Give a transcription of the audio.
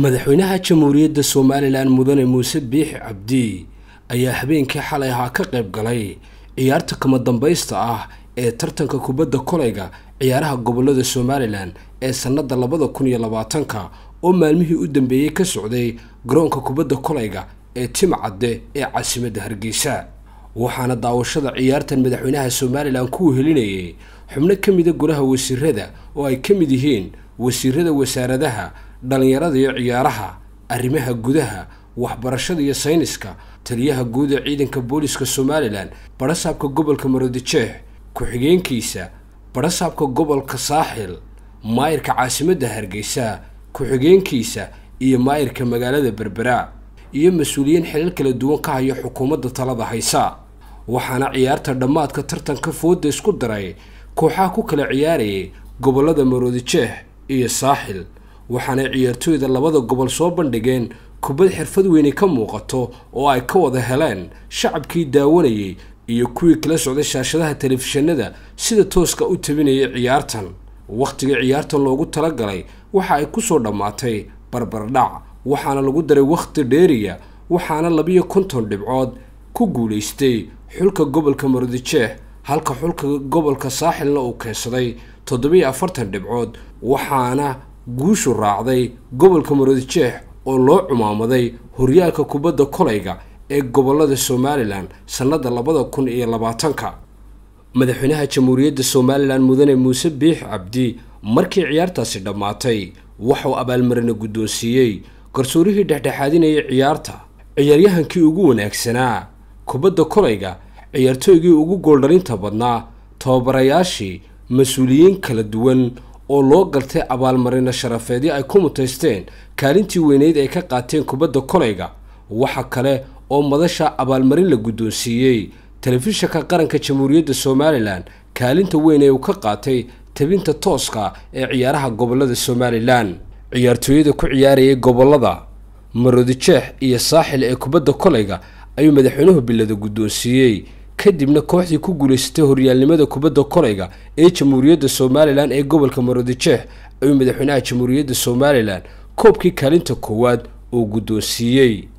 madaxweynaha jamhuuriyadda Soomaaliland mudane Muuse Biixi Cabdi ayaa habeenkii xalay ahaa ka qayb galay ciyaarta kama dambaysta ah ee tartanka kubadda kolayga ciyaaraha gobolada Soomaaliland ee sanada 2020 oo maalmihii u dambeeyay ka socday garoonka kubadda kolayga ee Timcadde ee caasimadda Hargeysa waxaana daawashada ciyaartan madaxweynaha Soomaaliland ku helinayay xubno kamid ah golaha wasiirada oo ay kamid yihiin wasiirada wasaaradaha dhalinyarada iyo ciyaaraha arrimaha gudaha waxbarashada iyo sayniska taliyaha guud ee ciidanka booliska Soomaaliland barasaabka gobolka Maroodijeex ku-xigeenkiisa barasaabka gobolka Saaxil maayirka caasimadda Hargeysa ku-xigeenkiisa iyo maayirka magaalada Berbera iyo mas'uuliyiin xilal kala duwan ka haya xukuumadda talada haysa waxaana ciyaarta dhamaadka tartanka fooda isku daray kooxaha ku kala ciyaarayay gobolada Maroodijeex iyo Saaxil waxaana ciyaartooyda labada gobol soo bandhigeen kubad xirfad weyn ka muuqato oo ay ka wada heleen shacabkii daawanayay iyo kuwii kala socday shaashadaha telefishinada sida tooska u tabinayay ciyaartan waqtiga ciyaartan loogu talagalay waxa ay ku soo dhamaatay barbardhac waxaana lagu daray waqti dheeriya waxaana 250 dhibcood ku guuleystay xulka gobolka Maroodijeex halka xulka gobolka Saaxilna uu keensaday 47 dhibcood waxaana guushu raacday gobolka Maroodijeex oo loo cumaamaday horyaalka kubadda kolayga ee gobolada Soomaaliland sanada 2020 madaxweynaha jamhuuriyadda Soomaaliland mudane Muuse Biixi Cabdi markii ciyaartaasi dhamaatay wuxuu abaalmarin guddoonsiiyay garsoorihii dhexdhexaadinayay ciyaarta ciyaaryahankii ugu wanaagsanaa kubadda kolayga ciyaartooygii ugu gool dhalinta badnaa tababarayaashii mas'uuliyiin kala duwan oo loo galtay abaalmarin sharafeedii ay ku mutaysteen kaalintii weyneed ay ka qaateen kubadda kolayga waxa kale oo madasha abaalmarin la guddoonsiiyay telefishinka qaranka jamhuuriyadda Soomaaliland kaalinta weyn ee uu ka qaatay tabinta tooska ee ciyaaraha gobolada Soomaaliland ciyaartooyada ku ciyaarayay gobolada Maroodijeex iyo Saaxil ee kubadda kolayga ayuu madaxweynuhu bilada guddoonsiiyay kadibna kooxdii ku guuleysatay horyaalnimada kubadda kolayga ee jamhuuriyadda Soomaaliland ee gobolka Maroodijeex ayuu madaxweynaha jamhuuriyadda Soomaaliland koobkii kaalinta koowaad oo guddoonsiiyay